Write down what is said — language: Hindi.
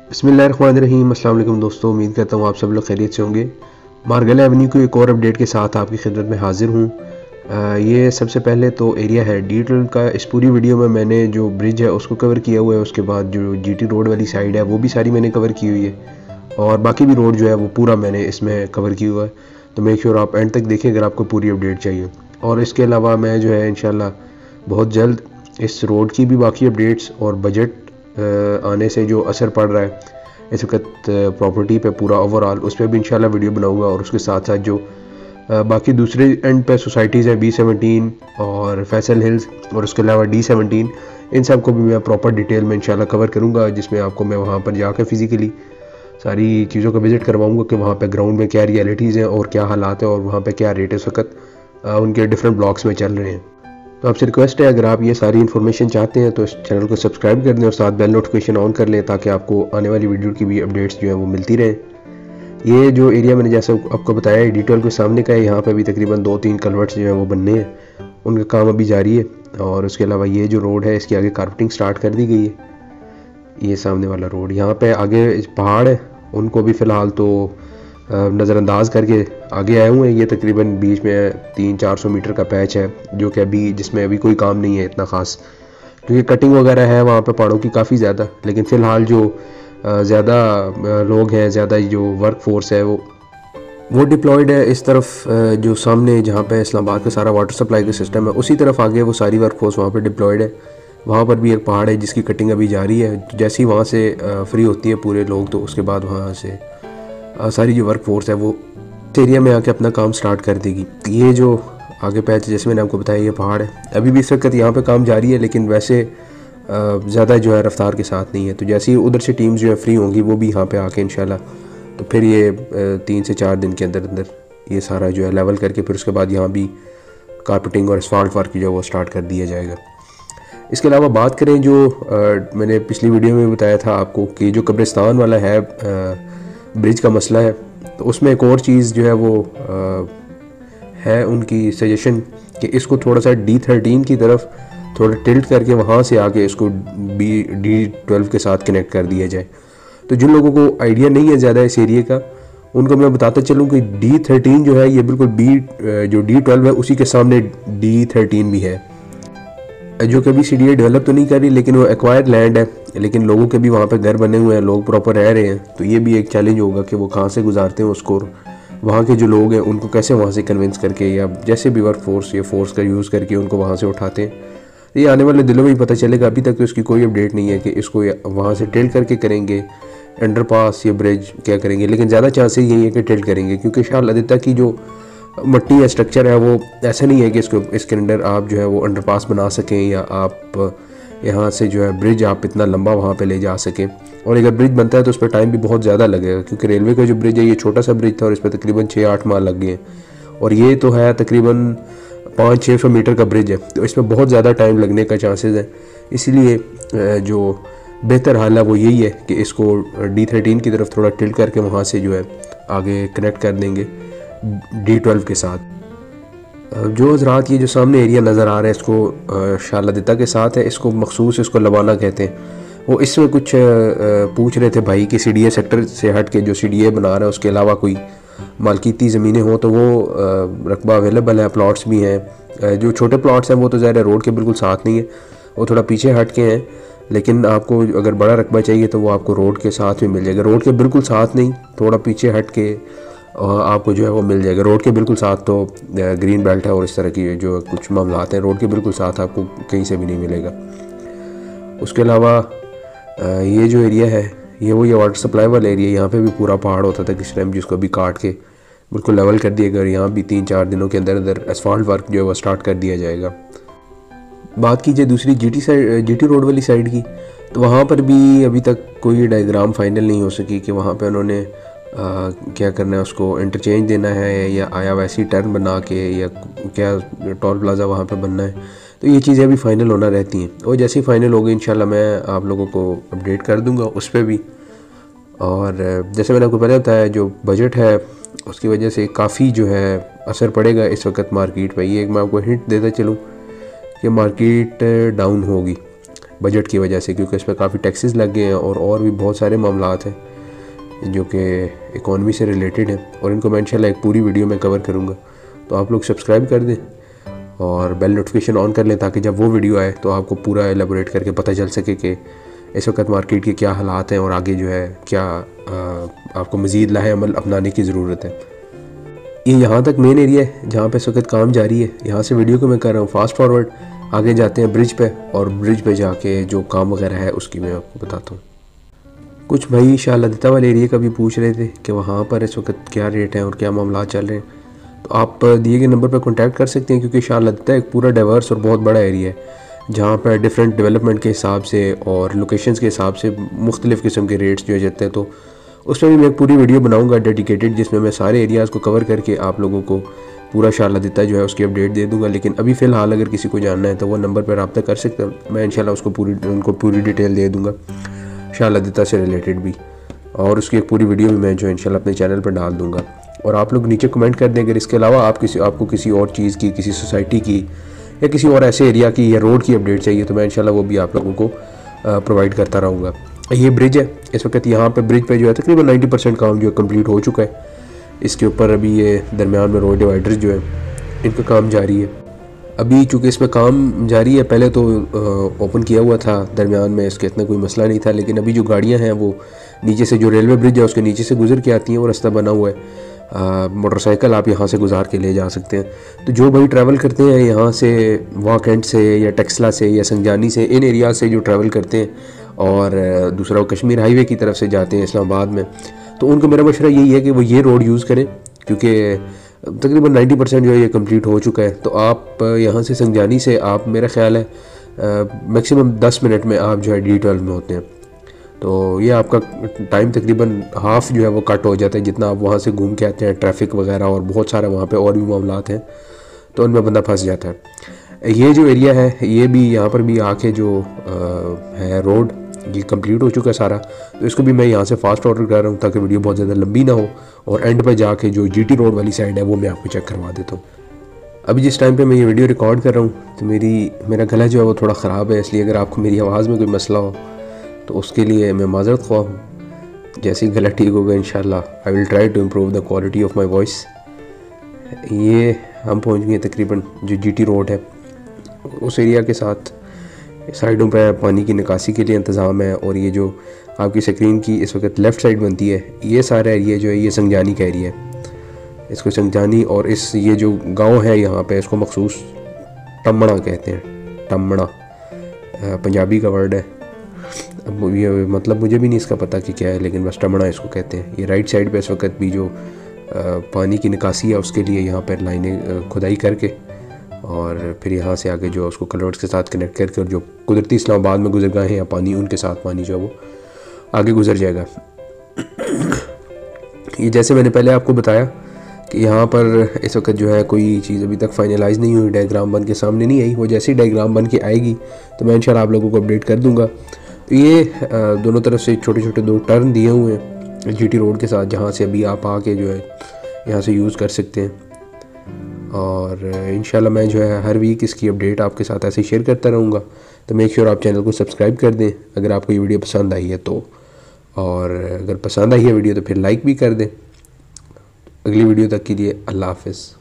बिस्मिल्लाहिर्रहमानिर्रहीम। अस्सलाम वालेकुम दोस्तों, उम्मीद करता हूँ आप सब लोग खैरियत से होंगे। मार्गला एवेन्यू की एक और अपडेट के साथ आपकी खिदमत में हाजिर हूँ। ये सबसे पहले तो एरिया है D12 का। इस पूरी वीडियो में मैंने जो ब्रिज है उसको कवर किया हुआ है, उसके बाद जो GT रोड वाली साइड है वो भी सारी मैंने कवर की हुई है, और बाकी भी रोड जो है वो पूरा मैंने इसमें कवर किया हुआ है। तो मेक श्योर आप एंड तक देखें अगर आपको पूरी अपडेट चाहिए। और इसके अलावा मैं जो है इंशाल्लाह बहुत जल्द इस रोड की भी बाकी अपडेट्स और बजट आने से जो असर पड़ रहा है इस वक्त प्रॉपर्टी पे पूरा ओवरऑल, उस पर भी इंशाल्लाह वीडियो बनाऊंगा। और उसके साथ साथ जो बाकी दूसरे एंड पे सोसाइटीज़ हैं B17 और फैसल हिल्स और उसके अलावा D17, इन सब को भी मैं प्रॉपर डिटेल में इंशाल्लाह कवर करूंगा, जिसमें आपको मैं वहाँ पर जाकर फिज़िकली सारी चीज़ों का विज़िट करवाऊंगा कि वहाँ पे ग्राउंड में क्या रियलिटीज़ हैं और क्या हालात हैं और वहाँ पे क्या रेट इस वक्त उनके डिफरेंट ब्लॉक्स में चल रहे हैं। तो आपसे रिक्वेस्ट है, अगर आप ये सारी इन्फॉर्मेशन चाहते हैं तो इस चैनल को सब्सक्राइब कर दें और साथ बेल नोटिफिकेशन ऑन कर लें, ताकि आपको आने वाली वीडियो की भी अपडेट्स जो है वो मिलती रहें। ये जो एरिया मैंने जैसे आपको बताया है D12 के सामने का है, यहाँ पे अभी तकरीबन 2-3 कलवर्ट्स जो हैं वो बनने हैं, उनका काम अभी जारी है। और उसके अलावा ये जो रोड है इसकी आगे कारपेटिंग स्टार्ट कर दी गई है। ये सामने वाला रोड, यहाँ पे आगे पहाड़ है, उनको भी फ़िलहाल तो नज़रअंदाज करके आगे आए हुए हैं। ये तकरीबन बीच में 300-400 मीटर का पैच है जो कि अभी जिसमें अभी कोई काम नहीं है इतना ख़ास, क्योंकि कटिंग वगैरह है वहाँ पे पहाड़ों की काफ़ी ज़्यादा। लेकिन फ़िलहाल जो ज़्यादा लोग हैं, ज़्यादा जो वर्क फोर्स है वो डिप्लॉयड है इस तरफ, जो सामने जहाँ पे इस्लामाबाद का सारा वाटर सप्लाई का सिस्टम है उसी तरफ आगे वो सारी वर्क फोर्स वहाँ पे डिप्लॉयड है। वहाँ पर भी एक पहाड़ है जिसकी कटिंग अभी जारी है। जैसे ही वहाँ से फ्री होती है पूरे लोग, तो उसके बाद वहाँ से सारी जो वर्क फोर्स है वो इस एरिया में आके अपना काम स्टार्ट कर देगी। ये जो आगे पैच जैसे मैंने आपको बताया ये पहाड़ है, अभी भी इस वक्त यहाँ पे काम जारी है, लेकिन वैसे ज़्यादा जो है रफ्तार के साथ नहीं है। तो जैसे ही उधर से टीम्स जो है फ्री होंगी वो भी यहाँ पे आके इंशाल्लाह, तो फिर ये 3 से 4 दिन के अंदर अंदर ये सारा जो है लेवल करके फिर उसके बाद यहाँ भी कारपेटिंग और एस्फाल्ट वर्क जो है वो स्टार्ट कर दिया जाएगा। इसके अलावा बात करें जो मैंने पिछली वीडियो में बताया था आपको कि जो कब्रिस्तान वाला है ब्रिज का मसला है, तो उसमें एक और चीज़ जो है वो है उनकी सजेशन कि इसको थोड़ा सा D13 की तरफ थोड़ा टिल्ट करके वहाँ से आके इसको D12 के साथ कनेक्ट कर दिया जाए। तो जिन लोगों को आइडिया नहीं है ज़्यादा इस एरिया का, उनको मैं बताता चलूँ कि D13 जो है ये बिल्कुल जो D12 है उसी के सामने D13 भी है, जो कभी CDA डेवलप तो नहीं कर रही, लेकिन वो एक्वायर्ड लैंड है, लेकिन लोगों के भी वहाँ पे घर बने हुए हैं, लोग प्रॉपर रह रहे हैं। तो ये भी एक चैलेंज होगा कि वो कहाँ से गुजारते हैं उसको, वहाँ के जो लोग हैं उनको कैसे वहाँ से कन्विंस करके या जैसे भी वर्क फोर्स या फोर्स का यूज़ करके उनको वहाँ से उठाते हैं। ये आने वाले दिनों में ही पता चलेगा। अभी तक तो इसकी कोई अपडेट नहीं है कि इसको वहाँ से टिल्ट करके करेंगे, अंडरपास या ब्रिज क्या करेंगे, लेकिन ज़्यादा चांसेस यही है कि टिल्ट करेंगे, क्योंकि शाल आदित्य की जो मट्टी या स्ट्रक्चर है वो ऐसा नहीं है कि इसके अंदर आप जो है वो अंडरपास बना सकें या आप यहाँ से जो है ब्रिज आप इतना लंबा वहाँ पे ले जा सकें। और अगर ब्रिज बनता है तो उस पर टाइम भी बहुत ज़्यादा लगेगा, क्योंकि रेलवे का जो ब्रिज है ये छोटा सा ब्रिज था और इस पर तकरीबन 6-8 माह लग गए, और ये तो है तकरीबन 500-600 मीटर का ब्रिज है, तो इसमें बहुत ज़्यादा टाइम लगने का चांसेस है। इसीलिए जो बेहतर हाल है वो यही है कि इसको D13 की तरफ थोड़ा टिल्ट करके वहाँ से जो है आगे कनेक्ट कर देंगे D12 के साथ। जो हज़रात ये जो सामने एरिया नज़र आ रहा है इसको शालादिता के साथ है, इसको मखसूस इसको लवाना कहते हैं। वो इसमें कुछ पूछ रहे थे भाई कि CDA सेक्टर से हट के जो CDA बना रहा है उसके अलावा कोई मालकीती ज़मीनें हो तो वो रकबा अवेलेबल है, प्लॉट्स भी हैं। जो छोटे प्लॉट्स हैं वो तो ज़ाहिर रोड के बिल्कुल साथ नहीं है, वो थोड़ा पीछे हट के हैं, लेकिन आपको अगर बड़ा रकबा चाहिए तो वो आपको रोड के साथ भी मिल जाएगा। रोड के बिल्कुल साथ नहीं, थोड़ा पीछे हट के आपको जो है वो मिल जाएगा। रोड के बिल्कुल साथ तो ग्रीन बेल्ट है और इस तरह की जो कुछ मामलात हैं, रोड के बिल्कुल साथ आपको कहीं से भी नहीं मिलेगा। उसके अलावा ये जो एरिया है ये वाटर सप्लाई वाला एरिया, यहाँ पे भी पूरा पहाड़ होता था किस टाइम, जिसको अभी काट के बिल्कुल लेवल कर दिया गया। यहाँ भी 3-4 दिनों के अंदर अंदर एसफाल्ट वर्क जो है वो स्टार्ट कर दिया जाएगा। बात कीजिए दूसरी GT रोड वाली साइड की, तो वहाँ पर भी अभी तक कोई डायग्राम फाइनल नहीं हो सकी कि वहाँ पर उन्होंने क्या करना है, उसको इंटरचेंज देना है या आया वैसी टर्न बना के या क्या टोल प्लाज़ा वहाँ पे बनना है। तो ये चीज़ें अभी फ़ाइनल होना रहती हैं, और जैसे ही फ़ाइनल हो गई इंशाल्लाह मैं आप लोगों को अपडेट कर दूंगा उस पर भी। और जैसे मैंने आपको पहले बताया, जो बजट है उसकी वजह से काफ़ी जो है असर पड़ेगा इस वक्त मार्केट पर। ये एक मैं आपको हिंट देता चलूँ कि मार्केट डाउन होगी, बजट की वजह से, क्योंकि इस पर काफ़ी टैक्सेस लग गए हैं और भी बहुत सारे मामलात हैं जो कि इकॉनमी से रिलेटेड हैं, और इनको मैं इंशाल्लाह एक पूरी वीडियो में कवर करूँगा। तो आप लोग सब्सक्राइब कर दें और बेल नोटिफिकेशन ऑन कर लें, ताकि जब वो वीडियो आए तो आपको पूरा एलेबोरेट करके पता चल सके कि इस वक्त मार्केट के क्या हालात हैं और आगे जो है क्या आपको मज़ीद लाहे अमल अपनाने की ज़रूरत है। ये यहाँ तक मेन एरिया है जहाँ पे इस वक्त काम जारी है। यहाँ से वीडियो को मैं कर रहा हूँ फास्ट फॉरवर्ड, आगे जाते हैं ब्रिज पे, और ब्रिज पे जाके जो काम वगैरह है उसकी मैं आपको बताता हूँ। कुछ भाई शाह लद्दा वाले एरिया का भी पूछ रहे थे कि वहाँ पर इस वक्त क्या रेट है और क्या मामला चल रहे हैं। तो आप दिए गए नंबर पर कॉन्टैक्ट कर सकते हैं, क्योंकि शाह लद्दा एक पूरा डाइवर्स और बहुत बड़ा एरिया है जहाँ पर डिफरेंट डेवलपमेंट के हिसाब से और लोकेशंस के हिसाब से मुख्तलिफ़ किस्म के रेट्स जो जाते हैं। तो उस पर भी मैं एक पूरी वीडियो बनाऊंगा डेडिकेटेड, जिसमें मैं सारे एरियाज़ को कवर करके आप लोगों को पूरा शाह लद्दा जो है उसकी अपडेट दे दूंगा। लेकिन अभी फ़िलहाल अगर किसी को जानना है तो वो नंबर पर रब्ता कर सकते हैं, मैं इंशाल्लाह उनको पूरी डिटेल दे दूँगा शाह लद्दा से रिलेटेड भी, और उसकी एक पूरी वीडियो भी मैं जो इंशाल्लाह अपने चैनल पर डाल दूँगा। और आप लोग नीचे कमेंट कर दें अगर इसके अलावा आपको किसी और चीज़ की, किसी सोसाइटी की या किसी और ऐसे एरिया की या रोड की अपडेट चाहिए, तो मैं इंशाल्लाह वो भी आप लोगों को प्रोवाइड करता रहूँगा। ये ब्रिज है इस वक्त, यहाँ पे ब्रिज पे जो है तकरीबन 90% काम जो है कंप्लीट हो चुका है। इसके ऊपर अभी ये दरमियान में रोड डिवाइडर्स जो है इनका काम जारी है। अभी चूँकि इसमें काम जारी है, पहले तो ओपन किया हुआ था दरमियान में, इसके इतना कोई मसला नहीं था, लेकिन अभी जो गाड़ियाँ हैं वो नीचे से, जो रेलवे ब्रिज है उसके नीचे से गुजर के आती हैं, वो रास्ता बना हुआ है। मोटरसाइकिल आप यहाँ से गुजार के ले जा सकते हैं। तो जो भाई ट्रैवल करते हैं यहाँ से वॉक एंड से या टेक्सला से या संजानी से, इन एरिया से जो ट्रैवल करते हैं और दूसरा वो कश्मीर हाईवे की तरफ से जाते हैं इस्लामाबाद में, तो उनको मेरा मशवरा यही है कि वो ये रोड यूज़ करें, क्योंकि तकरीबन 90% जो है ये कंप्लीट हो चुका है। तो आप यहाँ से संजानी से आप, मेरा ख्याल है मैक्सिमम 10 मिनट में आप जो है D12 में होते हैं। तो ये आपका टाइम तकरीबन हाफ़ जो है वो कट हो जाता है, जितना आप वहाँ से घूम के आते हैं, ट्रैफिक वगैरह और बहुत सारा वहाँ पे और भी मामलात हैं, तो उनमें बंदा फंस जाता है। ये जो एरिया है ये भी, यहाँ पर भी आके जो है रोड ये कंप्लीट हो चुका है सारा, तो इसको भी मैं यहाँ से फास्ट ऑर्डर कर रहा हूँ ताकि वीडियो बहुत ज़्यादा लंबी ना हो, और एंड पर जाके जो GT रोड वाली साइड है वो मैं आपको चेक करवा देता हूँ। अभी जिस टाइम पे मैं ये वीडियो रिकॉर्ड कर रहा हूँ तो मेरा गला जो है वो थोड़ा ख़राब है, इसलिए अगर आपको मेरी आवाज़ में कोई मसला हो तो उसके लिए मैं माज़रत ख्वाह हूँ। जैसे ही गला ठीक होगा इंशाल्लाह I will try to improve the quality of my voice. ये हम पहुँच गए तकरीबन जो GT रोड है उस एरिया के साथ, साइडों पर पानी की निकासी के लिए इंतज़ाम है, और ये जो आपकी स्क्रीन की इस वक्त लेफ़्ट साइड बनती है, ये सारा एरिया जो है ये संजानी का एरिया है। इसको संजानी और ये जो गांव है यहाँ पे इसको मखसूस टमड़ा कहते हैं। टमड़ा पंजाबी का वर्ड है, अब ये मतलब मुझे भी नहीं इसका पता कि क्या है, लेकिन बस टमड़ा इसको कहते हैं। ये राइट साइड पे इस वक्त भी जो पानी की निकासी है उसके लिए यहाँ पर लाइनें खुदाई करके, और फिर यहाँ से आगे जो उसको कलवर्ट्स के साथ कनेक्ट करके, और जो कुदरती इस्लामाबाद में गुजरगाहें या पानी, उनके साथ पानी जो है वो आगे गुजर जाएगा। ये जैसे मैंने पहले आपको बताया कि यहाँ पर इस वक्त जो है कोई चीज़ अभी तक फाइनलाइज़ नहीं हुई, डायग्राम बन के सामने नहीं आई। वो जैसे ही डायग्राम बन के आएगी तो मैं इंशाल्लाह आप लोगों को अपडेट कर दूँगा। तो ये दोनों तरफ से छोटे छोटे 2 टर्न दिए हुए हैं GT रोड के साथ, जहाँ से अभी आप आके जो है यहाँ से यूज़ कर सकते हैं। और इंशाल्लाह मैं जो है हर वीक इसकी अपडेट आपके साथ ऐसे शेयर करता रहूँगा। तो मेक श्योर आप चैनल को सब्सक्राइब कर दें अगर आपको ये वीडियो पसंद आई है तो, और अगर पसंद आई है वीडियो तो फिर लाइक भी कर दें। अगली वीडियो तक के लिए अल्लाह हाफ़िज़।